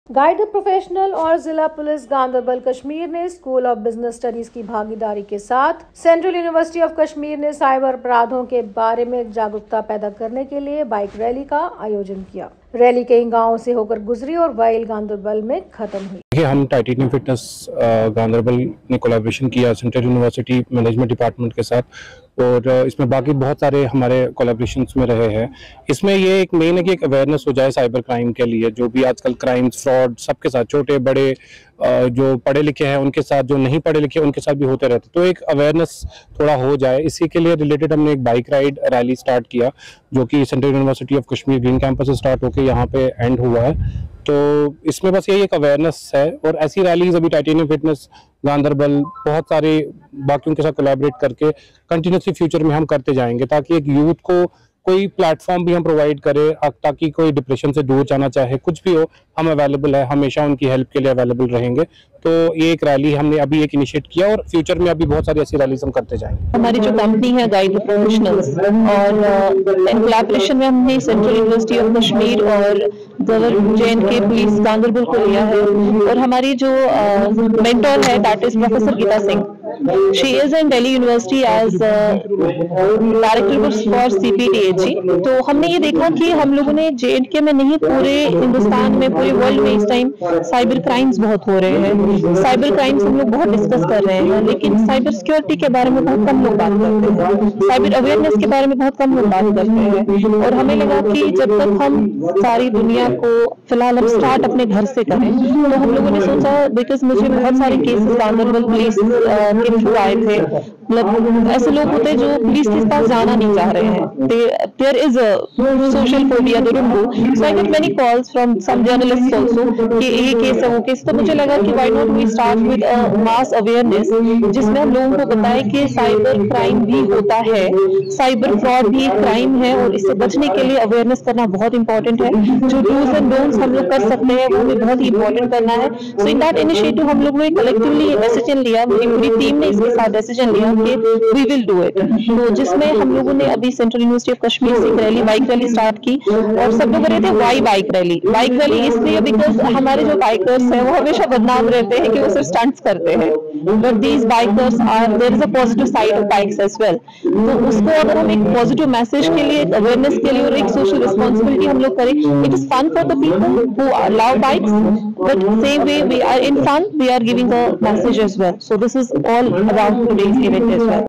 Guide the professional और जिला police Ganderbal Kashmir ने स्कूल ऑफ बिजनेस स्टडीज की भागीदारी के साथ सेंट्रल यूनिवर्सिटी ऑफ कश्मीर ने साइबर अपराधों के बारे में जागरूकता पैदा करने के लिए बाइक रैली का आयोजन किया। रैली कई गांवों से होकर गुजरी और वाइल गांधरबल में खत्म हुई। हम टाइटेनियम फिटनेस गांधरबल ने कोलैबोरेशन किया सेंट्रल यूनिवर्सिटी मैनेजमेंट डिपार्टमेंट के साथ, और इसमें बाकी बहुत सारे हमारे कोलैबोरेशंस में रहे हैं। इसमें ये एक मेन है कि एक अवेयरनेस हो जाए साइबर क्राइम के लिए, जो भी आजकल क्राइम्स फ्रॉड सबके साथ, छोटे बड़े जो पढ़े लिखे हैं उनके साथ, जो नहीं पढ़े लिखे उनके साथ भी होते रहते, तो एक अवेयरनेस थोड़ा हो जाए। इसी के लिए रिलेटेड हमने एक बाइक राइड रैली स्टार्ट किया, जो कि central university of Kashmir green campus से स्टार्ट होकर यहाँ पे एंड हुआ है। तो इसमें बस यही एक अवेयरनेस है, और ऐसी रैलीज अभी टाइटेनियम फिटनेस गांधरबल बहुत सारे बाकियों के साथ कोलैबोरेट करके कंटिन्यूसली फ्यूचर में हम करते जाएंगे, ताकि एक यूथ को कोई प्लेटफॉर्म भी हम प्रोवाइड करें, ताकि कोई डिप्रेशन से दूर जाना चाहे, कुछ भी हो, हम अवेलेबल है, हमेशा उनकी हेल्प के लिए अवेलेबल रहेंगे। तो ये एक रैली हमने अभी एक इनिशिएट किया, और फ्यूचर में अभी बहुत सारी ऐसी रैलीज हम करते जाएंगे। हमारी जो कंपनी है गाइड द प्रोफेशनल्स, और इन कोलैबोरेशन में हमने सेंट्रल यूनिवर्सिटी ऑफ कश्मीर और JNK पुलिस गांधरबल को लिया है, और हमारी जो मेंटर है that is professor Geeta Singh. She is in Delhi university as director for CPTHG। तो हमने ये देखा कि हम लोगों ने JNK में नहीं, पूरे हिंदुस्तान में, पूरे वर्ल्ड में इस टाइम साइबर क्राइम्स बहुत हो रहे हैं। साइबर क्राइम्स हम लोग बहुत डिस्कस कर रहे हैं, लेकिन साइबर सिक्योरिटी के बारे में बहुत कम लोग बात करते हैं, साइबर अवेयरनेस के बारे में बहुत कम लोग बात करते हैं। और हमें लगा कि जब तक हम सारी दुनिया को फिलहाल हम स्टार्ट अपने घर से करें, तो हम लोगों ने सोचा, बिकॉज मुझे बहुत सारे केसेस गांधरबल पुलिस के थ्रू आए थे। मतलब ऐसे लोग होते हैं जो पुलिस के पास जाना नहीं चाह रहे हैं, there is a social phobia, they don't go. So I get many calls from some journalists also कि ये केस है, वो केस। तो मुझे लगा कि why not we start with a mass awareness, जिसमें हम लोगों को बताएं कि साइबर क्राइम भी होता है, साइबर फ्रॉड भी एक क्राइम है, और इससे बचने के लिए अवेयरनेस करना बहुत इंपॉर्टेंट है। जो डूज एंड डोंट्स हम लोग कर सकते हैं वो भी बहुत ही इंपॉर्टेंट करना है। सो इन दैट इनिशिएटिव हम लोगों ने कलेक्टिवली डिसीजन लिया, मेरी पूरी टीम ने इसके साथ डिसीजन लिया कि वी विल डू इट। तो जिसमें हम लोगों ने अभी सेंट्रल यूनिवर्सिटी ऑफ कश्मीर से रैली, बाइक रैली स्टार्ट की, और सब लोग रहे थे via bike rally. Bike rally इसलिए बिकॉज हमारे जो बाइकर्स हैं वो हमेशा बदनाम रहते हैं कि वो सिर्फ स्टंट्स करते हैं, but these bikers are, there is a positive side of bikes as well. तो उसको अगर हम एक पॉजिटिव मैसेज के लिए, अवेयरनेस के लिए और एक सोशल रिस्पॉन्सिबिलिटी हम लोग करें, it is fun for the people who love bikes, but same way we are in fun, we are giving a message as well. So this is all around today's event as well.